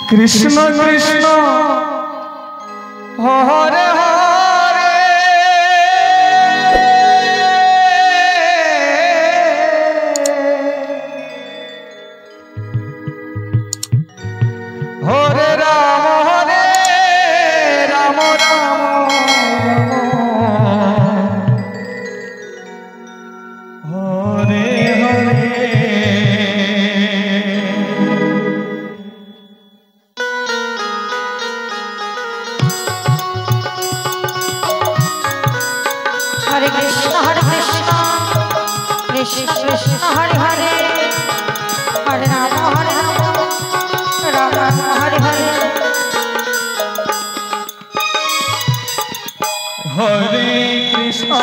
कृष्ण कृष्ण हरे हरे हरे राम राम हरे हरे। हरे कृष्ण कृष्ण कृष्ण हरे हरे हरे राम राम राम हरे हरे। हरे कृष्ण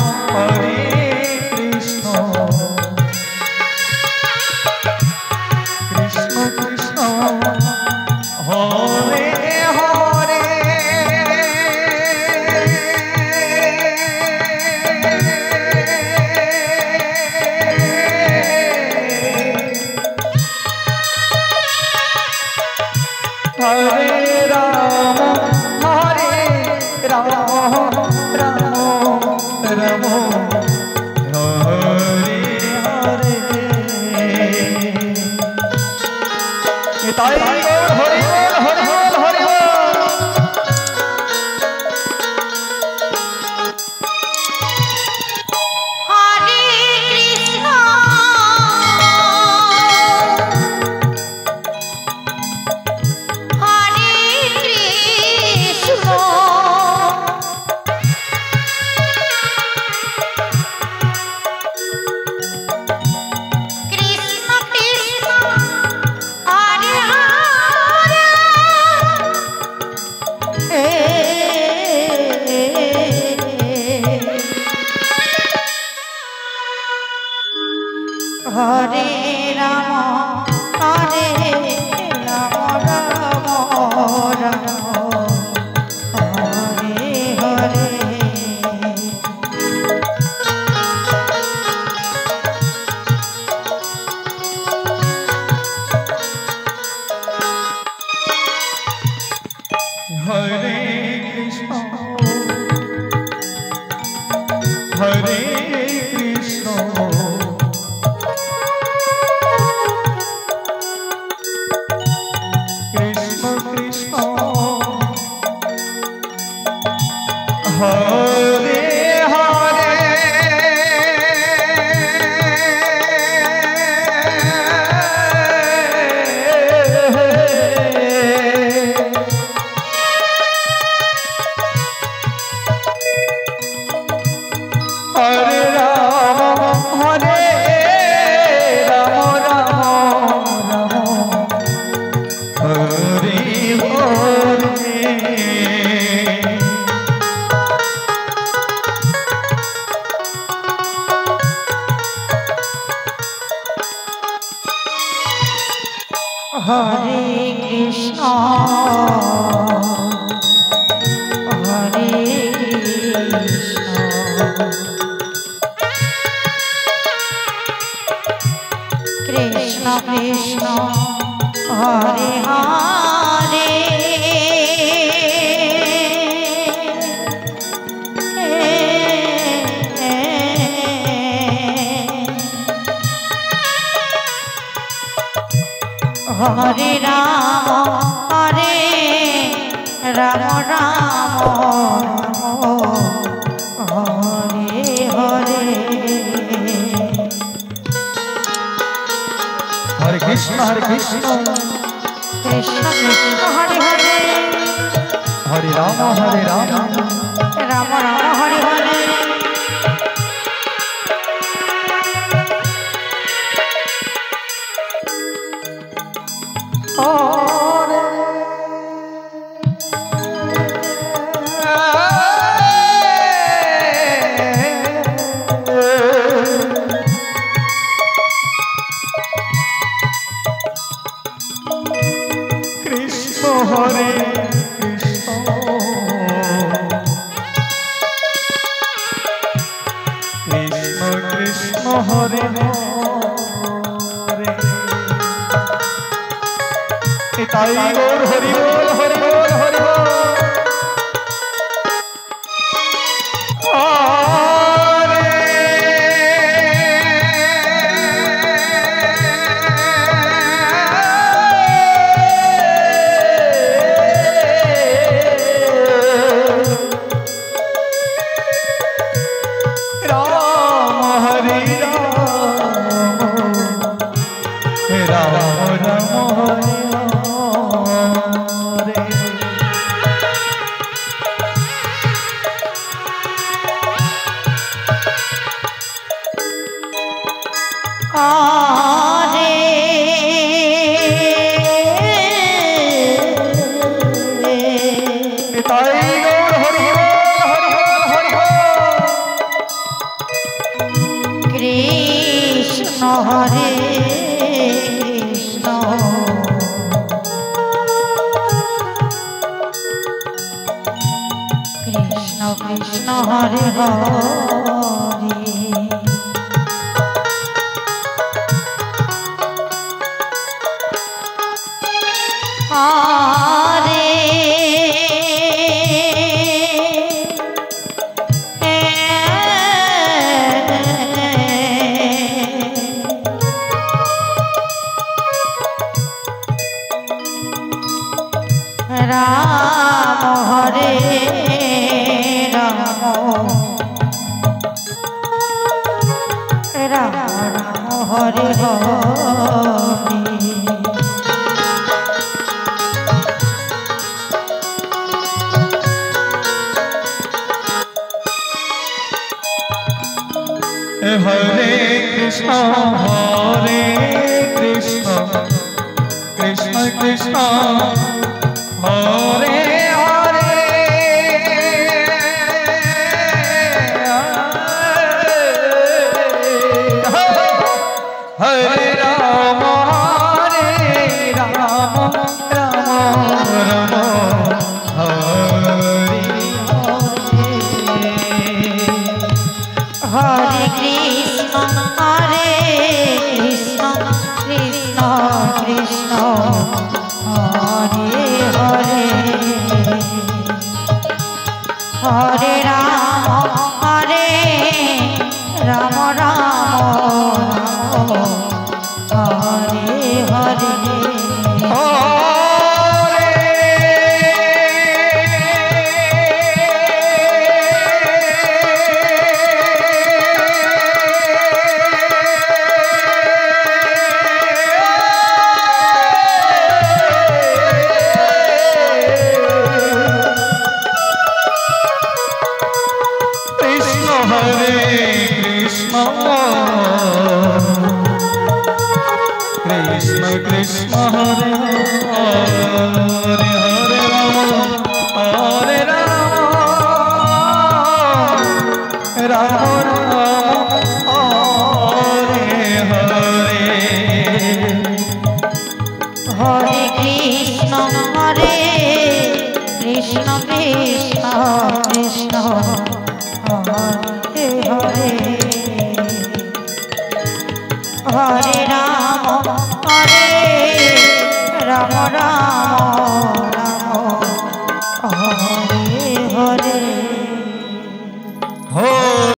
कृष्ण कृष्ण हरे हरे। हरे राम राम राम हरे हरे। ताई हरि बोल हरि बोल हरि बोल। हरे राम राम राम हरे हरे। हरे कृष्ण हरे कृष्ण कृष्ण कृष्ण हरे हरे। हरे राम हरे हरे। हरे कृष्ण कृष्ण कृष्ण हरे हरे। हरे राम राम हरे हरे। हरे कृष्ण कृष्ण कृष्ण हरे हरे हरे राम राम राम हरे हरे। कृष्ण हरे कृष्ण कृष्ण हरे हरे। निताई गौर हरि बोल हरि बोल हरि बोल। कृष्ण हरे कृष्ण कृष्ण कृष्ण हरे हरे राम हरे राम राम राम हरे हरे हरे कृष्ण कृष्ण कृष्ण हरे हरे हरे राम राम राम हरे हरे कृष्ण कृष्ण कृष्ण हरे हरे हरे राम राम हरे हरे कृष्ण कृष्ण हरे हरे हरे राम राम हरे हरे हरे कृष्ण कृष्ण कृष्ण हरे हरे हरे राम राम